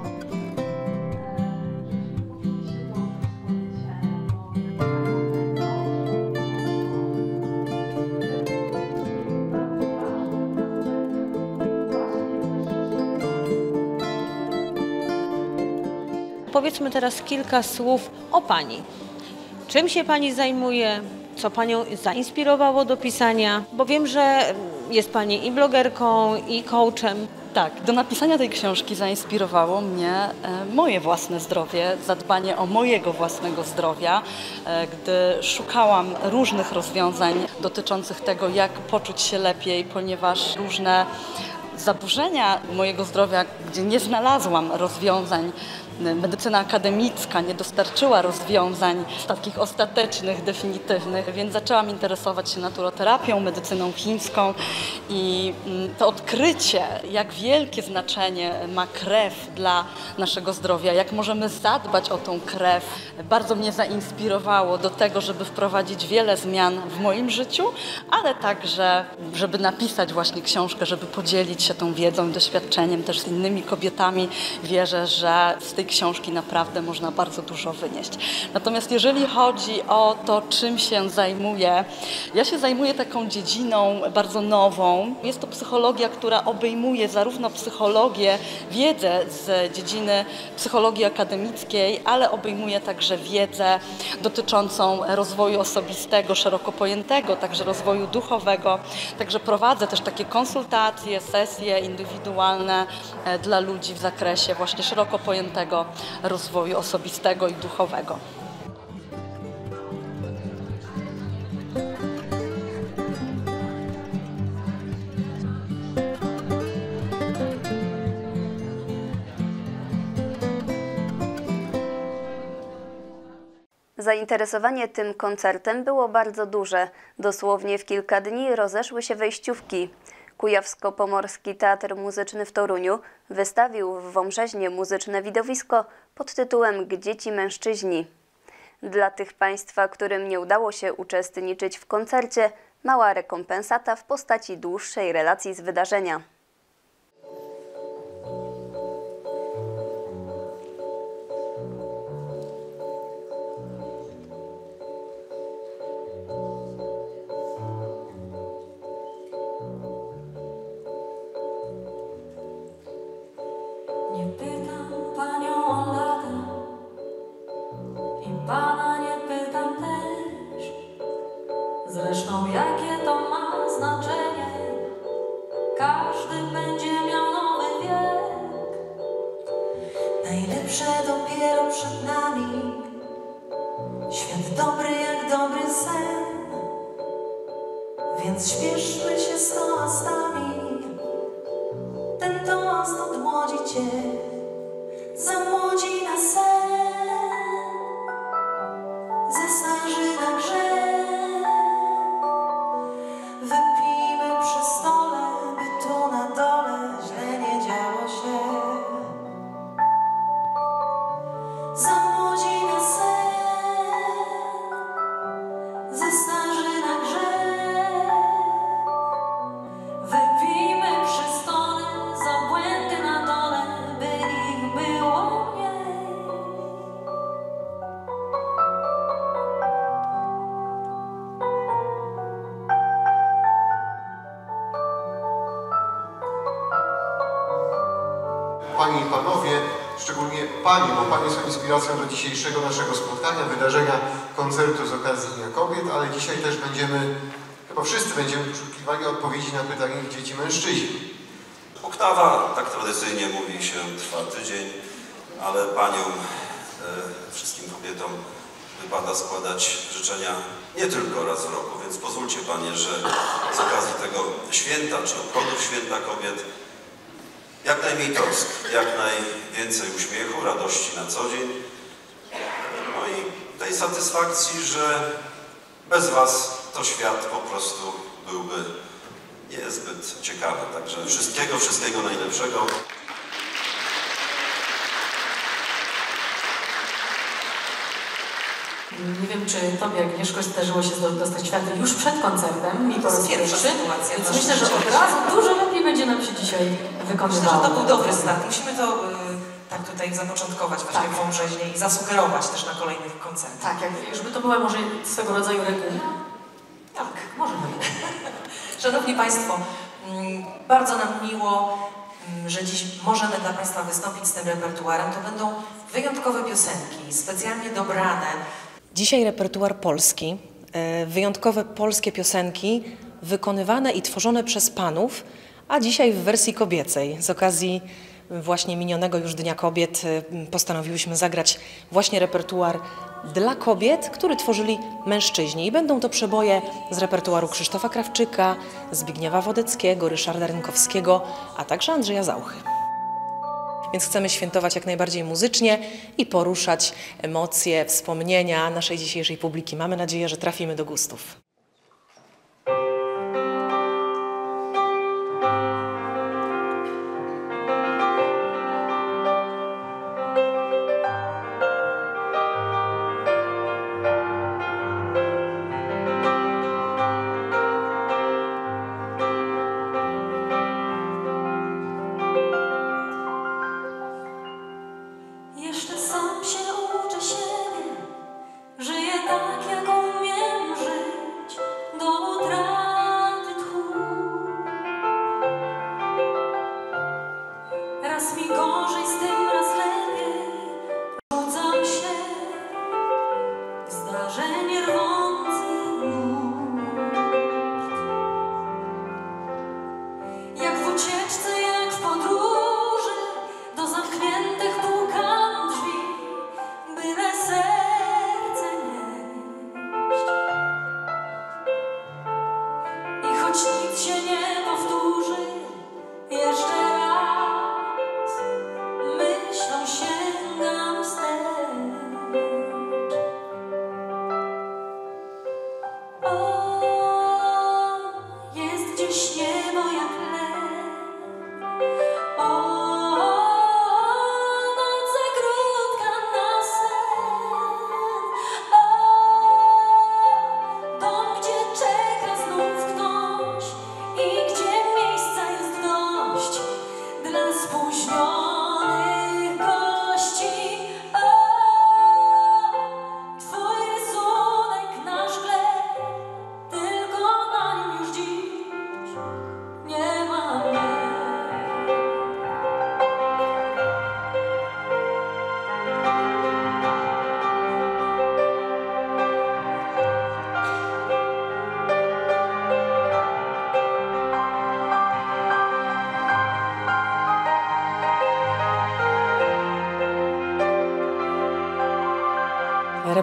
Powiedzmy teraz kilka słów o Pani. Czym się Pani zajmuje? Co Panią zainspirowało do pisania? Bo wiem, że jest Pani i blogerką, i coachem. Tak, do napisania tej książki zainspirowało mnie moje własne zdrowie, zadbanie o mojego własnego zdrowia, gdy szukałam różnych rozwiązań dotyczących tego, jak poczuć się lepiej, ponieważ różne zaburzenia mojego zdrowia, gdzie nie znalazłam rozwiązań, medycyna akademicka nie dostarczyła rozwiązań takich ostatecznych, definitywnych, więc zaczęłam interesować się naturoterapią, medycyną chińską i to odkrycie, jak wielkie znaczenie ma krew dla naszego zdrowia, jak możemy zadbać o tą krew, bardzo mnie zainspirowało do tego, żeby wprowadzić wiele zmian w moim życiu, ale także, żeby napisać właśnie książkę, żeby podzielić się tą wiedzą i doświadczeniem też z innymi kobietami. Wierzę, że z tej książki naprawdę można bardzo dużo wynieść. Natomiast jeżeli chodzi o to, czym się zajmuję, ja się zajmuję taką dziedziną bardzo nową. Jest to psychologia, która obejmuje zarówno psychologię, wiedzę z dziedziny psychologii akademickiej, ale obejmuje także wiedzę dotyczącą rozwoju osobistego, szeroko pojętego, także rozwoju duchowego. Także prowadzę też takie konsultacje, sesje indywidualne dla ludzi w zakresie właśnie szeroko pojętego rozwoju osobistego i duchowego. Zainteresowanie tym koncertem było bardzo duże. Dosłownie w kilka dni rozeszły się wejściówki. Kujawsko-Pomorski Teatr Muzyczny w Toruniu wystawił w Wąbrzeźnie muzyczne widowisko pod tytułem Gdzie ci mężczyźni? Dla tych Państwa, którym nie udało się uczestniczyć w koncercie, mała rekompensata w postaci dłuższej relacji z wydarzenia. Zresztą jakie to ma znaczenie, każdy będzie miał nowy wiek. Najlepsze dopiero przed nami, świat dobry jak dobry sen. Więc śpieszmy się z toastami, ten toast odmłodzi cię, zamłodzi na sen, zestarzy na grzech. Wypijmy przy stole, by tu na dole źle nie działo się. Zamłodzi na sen, zestarzy na grzech. Wypijmy przy stole za błędy na dole, by ich było mniej. Panie i Panowie, szczególnie Panie, bo Panie są inspiracją do dzisiejszego naszego spotkania, wydarzenia, koncertu z okazji Dnia Kobiet, ale dzisiaj też chyba wszyscy będziemy poszukiwali odpowiedzi na pytanie, gdzie ci mężczyźni. Oktawa, tak tradycyjnie mówi się, trwa tydzień, ale Paniom, wszystkim kobietom wypada składać życzenia nie tylko raz w roku, więc pozwólcie Panie, że z okazji tego święta, czy obchodów Święta Kobiet, jak najmniej trosk, jak najwięcej uśmiechu, radości na co dzień, no i tej satysfakcji, że bez Was to świat po prostu byłby niezbyt ciekawy. Także wszystkiego najlepszego. Nie wiem, czy Tobie, Agnieszko, zdarzyło się dostać kwiaty już przed koncertem i po raz pierwszy, sytuacja. więc myślę, że od razu dużo lepiej będzie nam się dzisiaj wykonywało. Myślę, że to był dobry start. Musimy to tak tutaj zapoczątkować właśnie w Wąbrzeźnie i zasugerować też na kolejnych koncertach. Tak, żeby to była może swego rodzaju reguła. Tak, może być. Szanowni Państwo, bardzo nam miło, że dziś możemy dla Państwa wystąpić z tym repertuarem. To będą wyjątkowe piosenki, specjalnie dobrane. Dzisiaj repertuar polski, wyjątkowe polskie piosenki wykonywane i tworzone przez panów, a dzisiaj w wersji kobiecej. Z okazji właśnie minionego już Dnia Kobiet postanowiłyśmy zagrać właśnie repertuar dla kobiet, który tworzyli mężczyźni. I będą to przeboje z repertuaru Krzysztofa Krawczyka, Zbigniewa Wodeckiego, Ryszarda Rynkowskiego, a także Andrzeja Zauchy. Więc chcemy świętować jak najbardziej muzycznie i poruszać emocje, wspomnienia naszej dzisiejszej publiki. Mamy nadzieję, że trafimy do gustów. Jeszcze sam się uczę siebie, żyję tak, jak umiem żyć.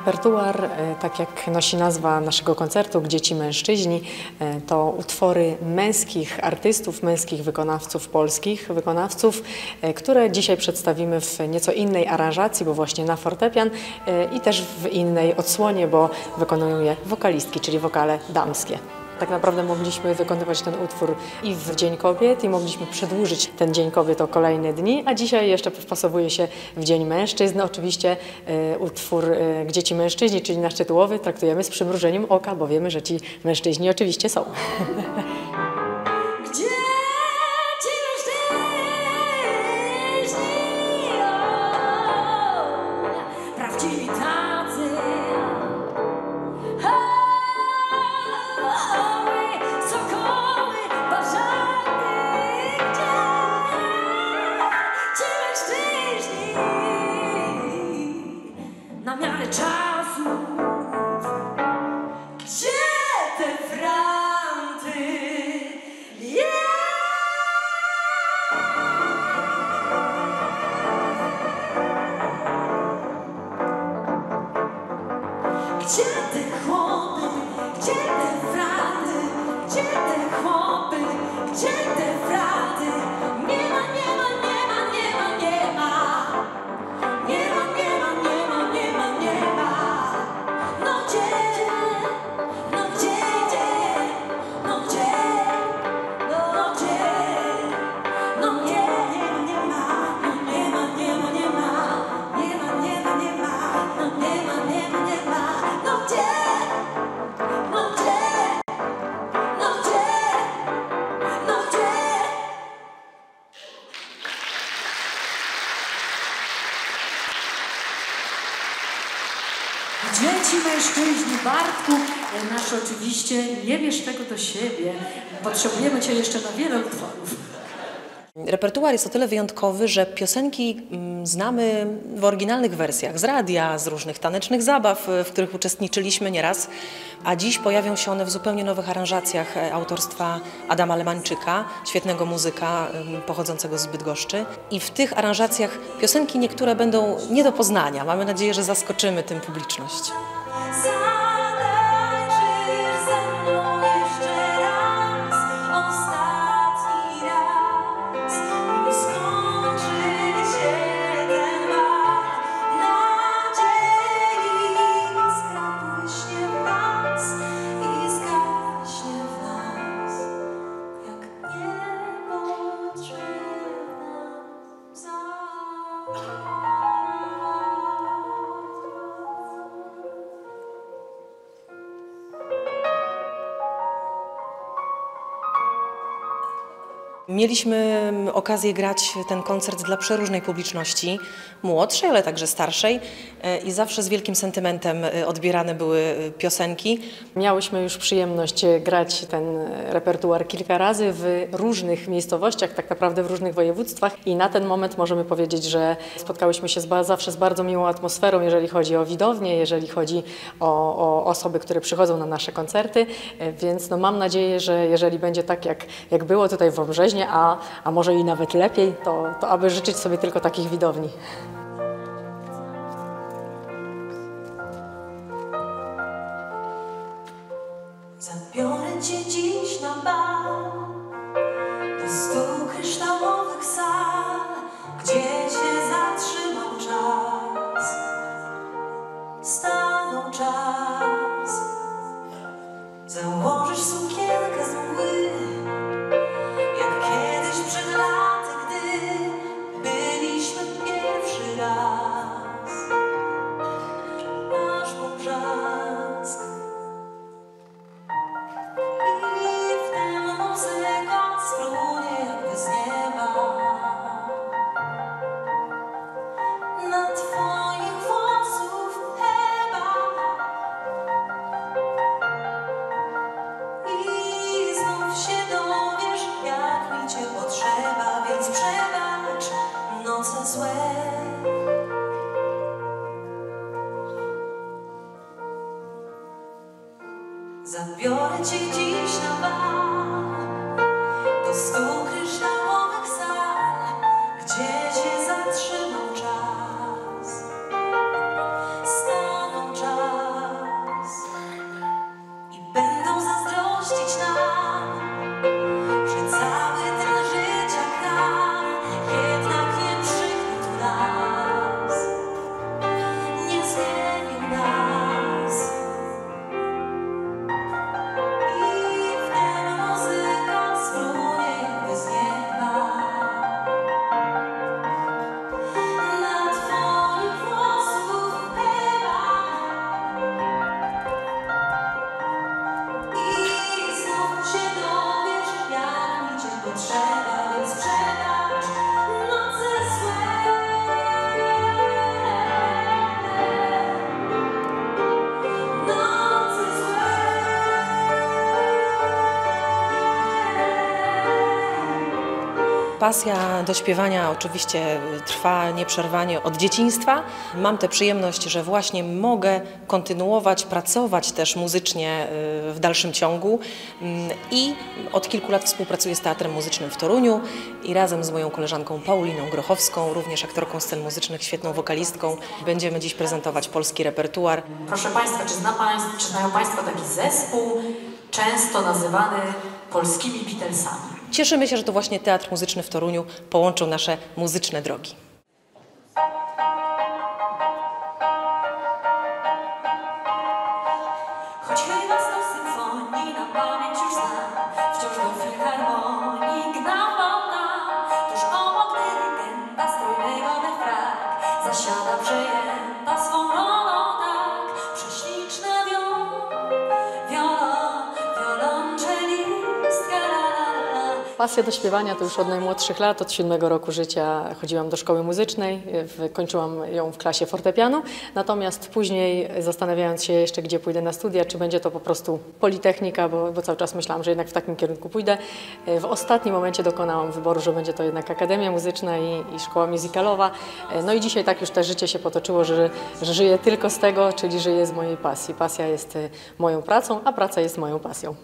Repertuar, tak jak nosi nazwa naszego koncertu Gdzie ci mężczyźni, to utwory męskich artystów, męskich wykonawców polskich, wykonawców, które dzisiaj przedstawimy w nieco innej aranżacji, bo właśnie na fortepian i też w innej odsłonie, bo wykonują je wokalistki, czyli wokale damskie. Tak naprawdę mogliśmy wykonywać ten utwór i w Dzień Kobiet i mogliśmy przedłużyć ten Dzień Kobiet o kolejne dni, a dzisiaj jeszcze wpasowuje się w Dzień Mężczyzn. Oczywiście utwór Gdzie ci mężczyźni, czyli nasz tytułowy, traktujemy z przymrużeniem oka, bo wiemy, że ci mężczyźni oczywiście są. Na miarę czasu, gdzie te franty, gdzie te chłopy, gdzie te franty, gdzie te chłopy, gdzie te franty, nie ma, nie ma, nie ma, nie ma, nie ma. Nie ma, nie ma, nie ma, nie ma, nie ma. No gdzie, no gdzie, no gdzie, no gdzie, no nie, nie ma, nie ma, nie ma, nie ma, nie ma, nie ma, nie ma, no nie ma, nie ma, nie ma, no gdzie, no gdzie, no gdzie, no gdzie. Gdzie ci mężczyźni, Bartku, nasz oczywiście, nie bierz tego do siebie. Potrzebujemy cię jeszcze na wiele utworów. Repertuar jest o tyle wyjątkowy, że piosenki znamy w oryginalnych wersjach z radia, z różnych tanecznych zabaw, w których uczestniczyliśmy nieraz, a dziś pojawią się one w zupełnie nowych aranżacjach autorstwa Adama Lemańczyka, świetnego muzyka pochodzącego z Bydgoszczy. I w tych aranżacjach piosenki niektóre będą nie do poznania. Mamy nadzieję, że zaskoczymy tym publiczność. Zatańczysz ze mną jeszcze raz, ostatni raz, skończy się ten bal nadziei. Iskra błyśnie w nas i zgaśnie w nas, jak niebo drzew nam za. Mieliśmy okazję grać ten koncert dla przeróżnej publiczności, młodszej, ale także starszej i zawsze z wielkim sentymentem odbierane były piosenki. Miałyśmy już przyjemność grać ten repertuar kilka razy w różnych miejscowościach, tak naprawdę w różnych województwach i na ten moment możemy powiedzieć, że spotkałyśmy się zawsze z bardzo miłą atmosferą, jeżeli chodzi o widownię, jeżeli chodzi o osoby, które przychodzą na nasze koncerty, więc no mam nadzieję, że jeżeli będzie tak jak było tutaj w Wąbrzeźnie, a może i nawet lepiej, to aby życzyć sobie tylko takich widowni. Zabiorę cię dziś na bal do 100 kryształowych sal, gdzie się zatrzymał czas, stanął czas. Założysz sukienkę z mgły, jak kiedyś przed laty, gdy byliśmy pierwszy raz. Masz pobrzask i w tym muzyka strunie jakby z nieba. Na twoich włosów chyba i znów się dowiesz, jak mi cię potrzeba, więc przebacz noce złe. Zabiorę cię dziś na bal do 100 kryształowych sal, gdzie się zatrzymał czas, stanął czas. pasja do śpiewania oczywiście trwa nieprzerwanie od dzieciństwa. Mam tę przyjemność, że właśnie mogę kontynuować, pracować też muzycznie w dalszym ciągu i od kilku lat współpracuję z Teatrem Muzycznym w Toruniu i razem z moją koleżanką Pauliną Grochowską, również aktorką scen muzycznych, świetną wokalistką, będziemy dziś prezentować polski repertuar. Proszę Państwa, czy znają Państwo taki zespół, często nazywany polskimi Beatlesami? Cieszymy się, że to właśnie Teatr Muzyczny w Toruniu połączył nasze muzyczne drogi. Choć chyba sto symfonii na pamięć już znam, wciąż do filharmonii gnał nam, tuż obok dyrygenta strojnego we frak zasiada przejęta swą rolą tak, prześliczna wiolonczelistka. Pasja do śpiewania to już od najmłodszych lat, od 7 roku życia chodziłam do szkoły muzycznej, kończyłam ją w klasie fortepianu, natomiast później zastanawiając się jeszcze, gdzie pójdę na studia, czy będzie to po prostu Politechnika, bo cały czas myślałam, że jednak w takim kierunku pójdę. W ostatnim momencie dokonałam wyboru, że będzie to jednak Akademia Muzyczna i Szkoła Musicalowa. No i dzisiaj tak już też życie się potoczyło, że żyję tylko z tego, czyli żyję z mojej pasji. Pasja jest moją pracą, a praca jest moją pasją.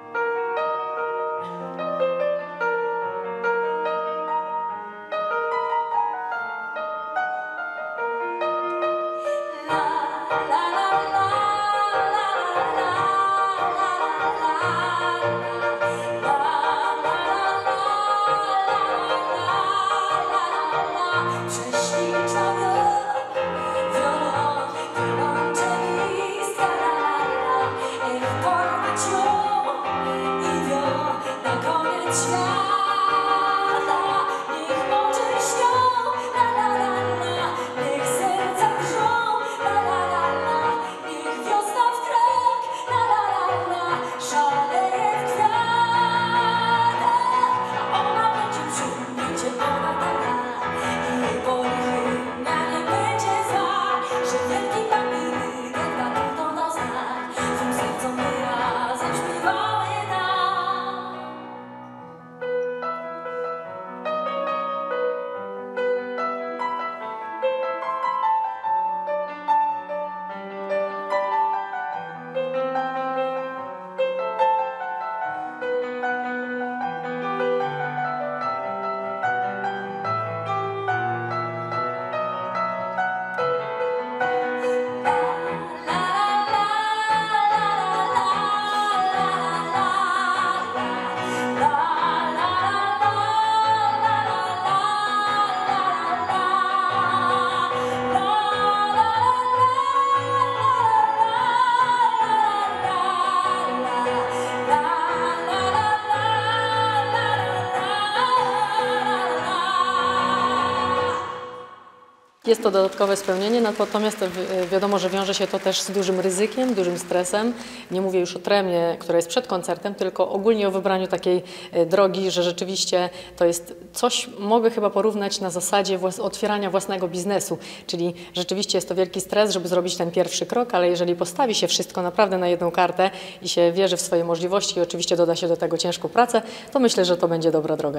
Jest to dodatkowe spełnienie, natomiast wiadomo, że wiąże się to też z dużym ryzykiem, dużym stresem. Nie mówię już o tremie, która jest przed koncertem, tylko ogólnie o wybraniu takiej drogi, że rzeczywiście to jest coś, mogę chyba porównać na zasadzie otwierania własnego biznesu, czyli rzeczywiście jest to wielki stres, żeby zrobić ten pierwszy krok, ale jeżeli postawi się wszystko naprawdę na jedną kartę i się wierzy w swoje możliwości i oczywiście doda się do tego ciężką pracę, to myślę, że to będzie dobra droga.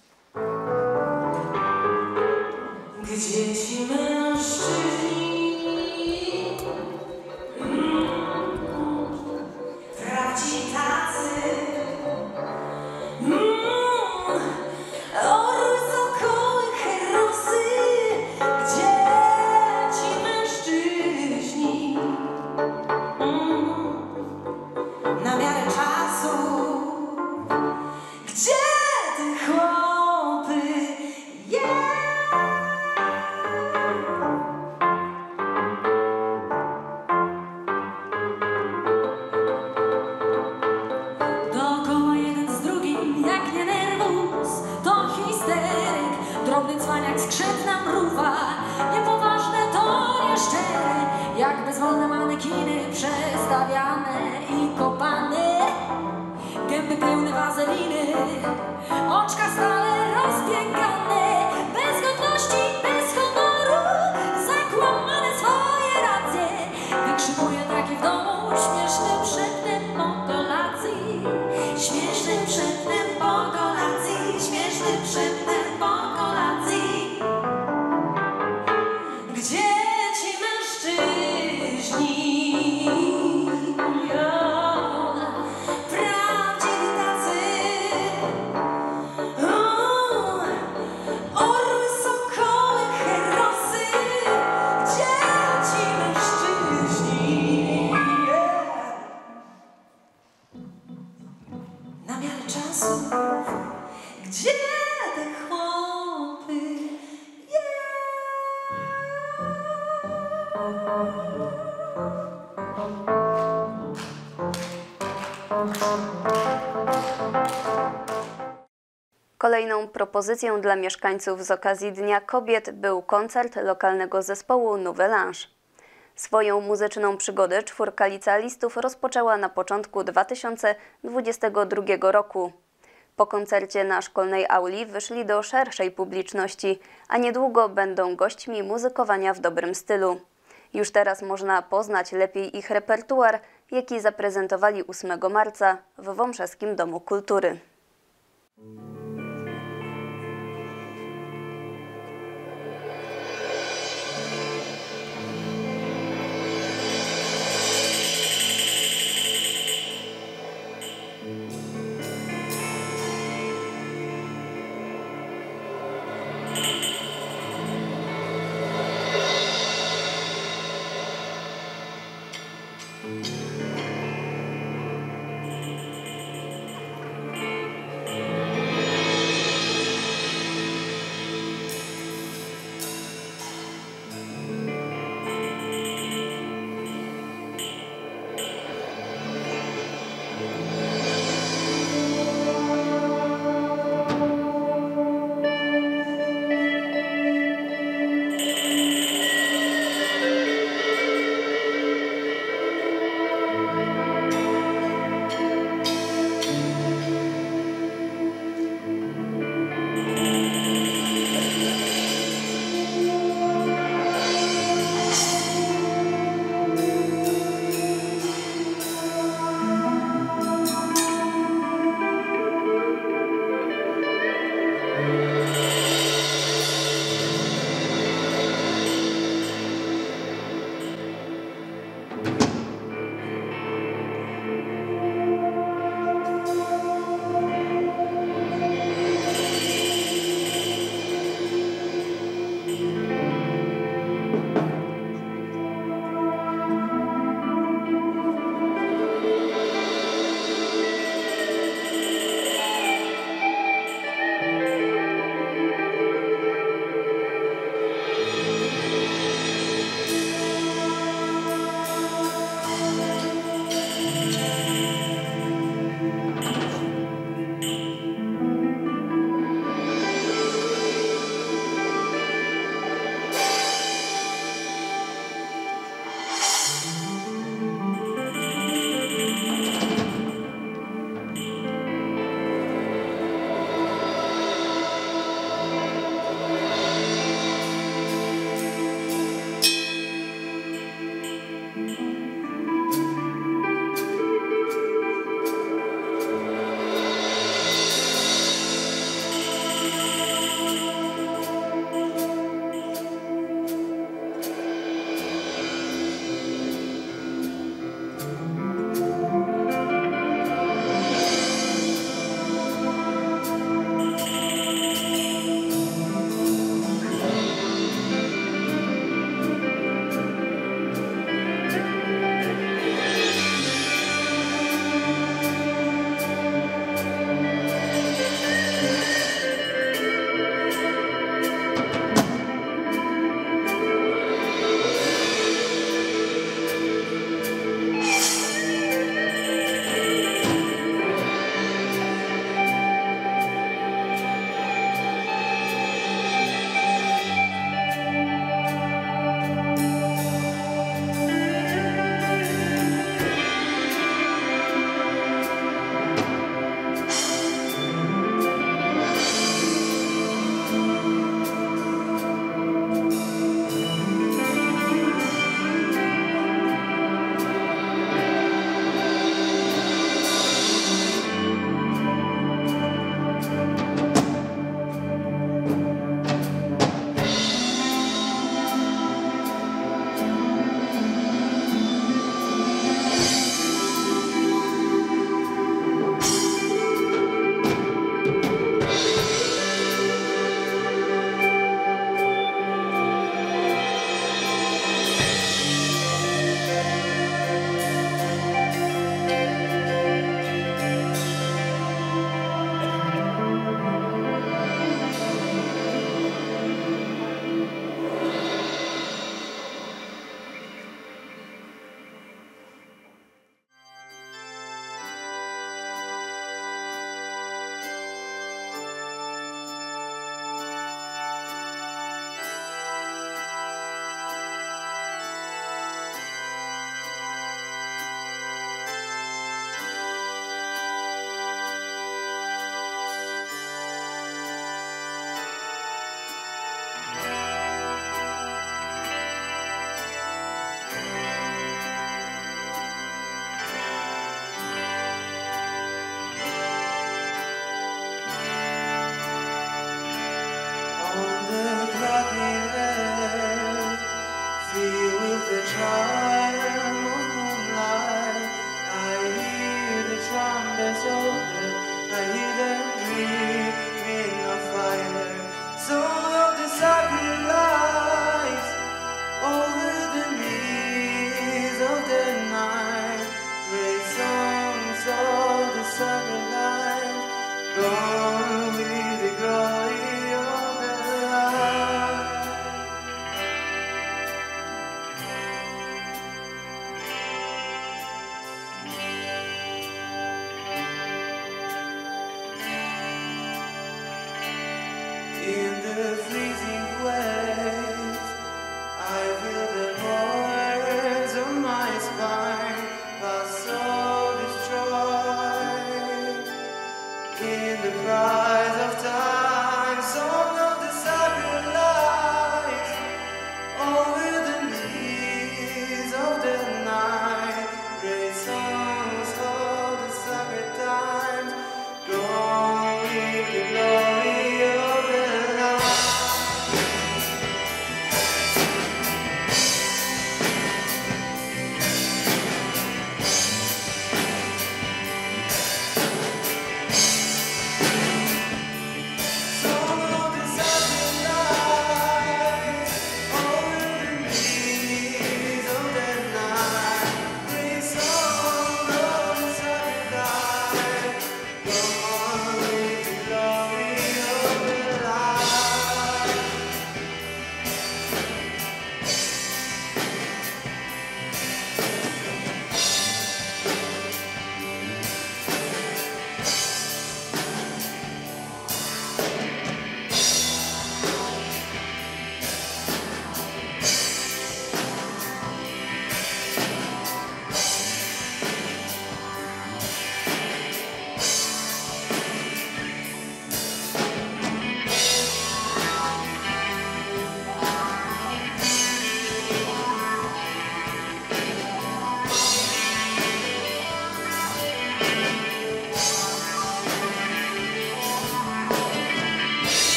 Gdzie ci mężczyźni prawdziwi tacy, orły, sokoły, herosy, gdzie ci mężczyźni na miarę czasu, gdzie te chłopy, drobny cwaniak, skrzętna mrówa, niepoważne to nieszczere, jak bezwolne manekiny przestawiane i kopane, gęby pełne wazeliny, oczka stale rozpiękane, bez godności, bez honoru, zakłamane swoje racje, wykrzykuje takie w domu śmiesznym szeptem po kolacji, śmiesznym szeptem po kolacji, śmiesznym szeptem. Kolejną propozycją dla mieszkańców z okazji Dnia Kobiet był koncert lokalnego zespołu Nouvelange. Swoją muzyczną przygodę czwórka licealistów rozpoczęła na początku 2022 roku. Po koncercie na szkolnej auli wyszli do szerszej publiczności, a niedługo będą gośćmi muzykowania w dobrym stylu. Już teraz można poznać lepiej ich repertuar, jaki zaprezentowali 8 marca w Wąbrzeskim Domu Kultury.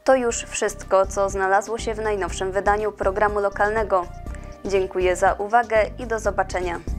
To już wszystko, co znalazło się w najnowszym wydaniu programu lokalnego. Dziękuję za uwagę i do zobaczenia.